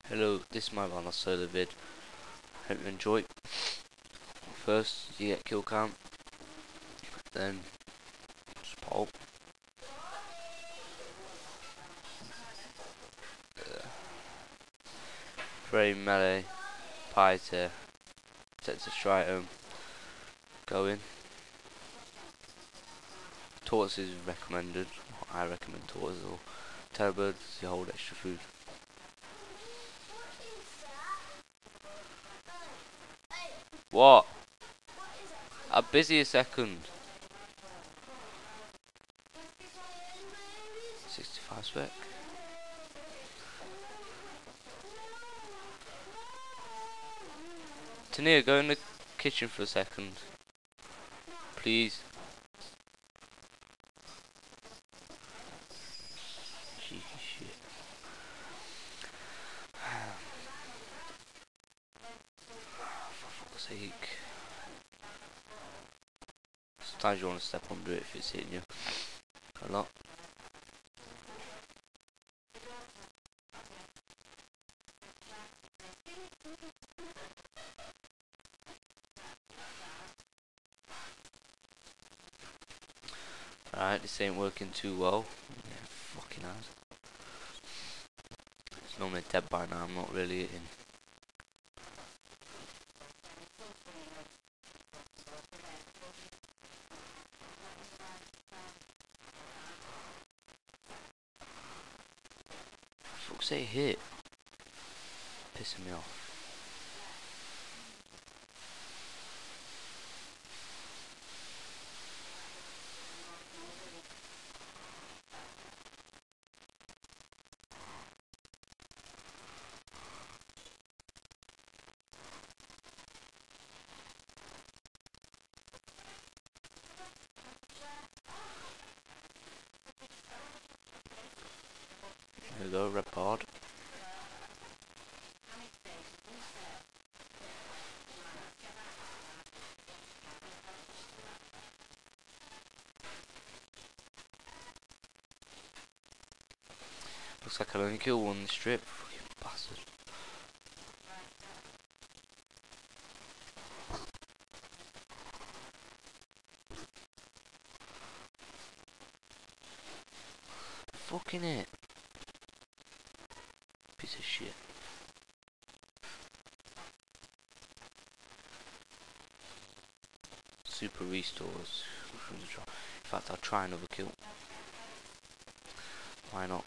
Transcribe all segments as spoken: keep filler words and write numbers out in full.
Hello, this is my Valor solo vid. Hope you enjoy. First, you get kill count, then just pop. Uh, Frame melee, pie to set to stritum, go in. Tortoise is recommended. I recommend tortoise or terrorbirds. You hold extra food. What? I'm busy a second. sixty-five spec. Tania, go in the kitchen for a second. Please. Cheeky shit. For fuck's sake. Sometimes you want to step under it if it's hitting you a lot. Alright, this ain't working too well. Yeah, fucking ass. It's normally dead by now, I'm not really hitting. Fuck's sake, hit. Pissing me off. There we go, red pod. Looks like I'll only kill one strip. Fucking bastard. Fucking it. Piece of shit. Super restores. In fact, I'll try another kill. Why not?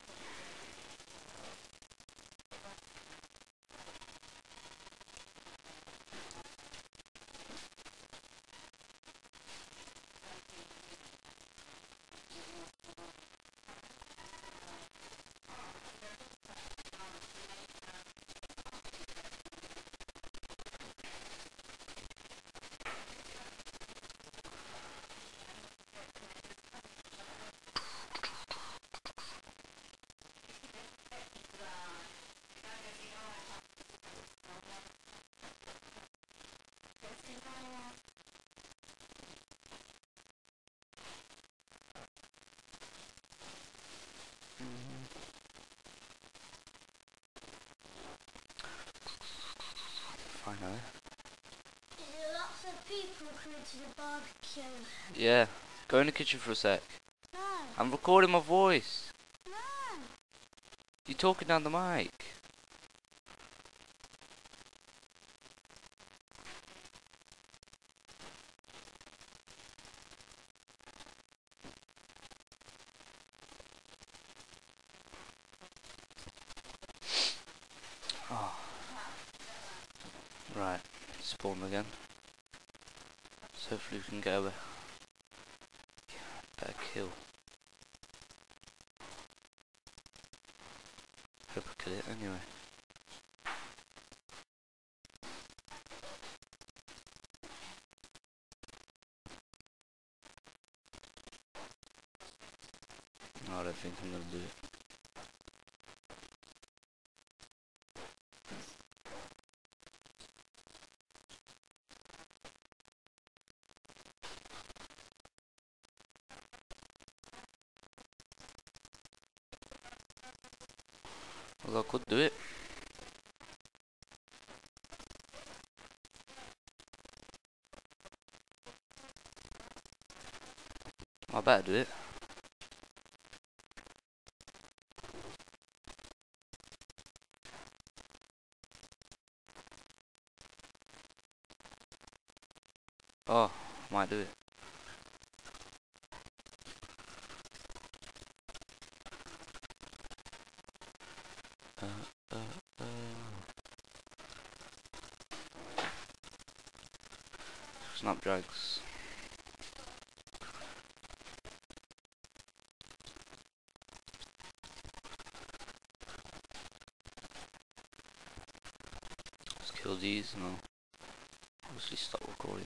Finally. Lots of people coming to the barbecue. Yeah. Go in the kitchen for a sec. No. I'm recording my voice. No. You're talking down the mic. Oh. Right. Spawn again. So hopefully we can get over. Better kill. Hope I kill it anyway. No, I don't think I'm gonna do it. Well, I could do it. I better do it. Oh, I might do it. Uh, uh, uh. Snapdrags. Let's kill these and I'll obviously stop recording.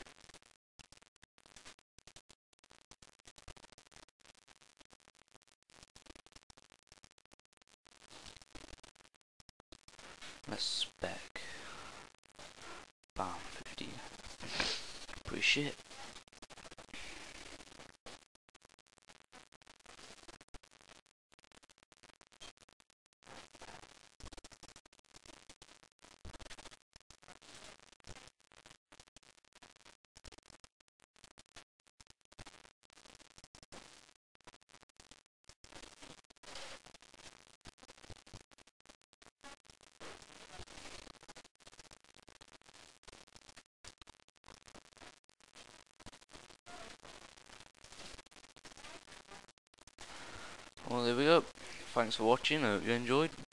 Let's spec. Bam, fifty. Pretty shit. Well, there we go. Thanks for watching. I hope you enjoyed.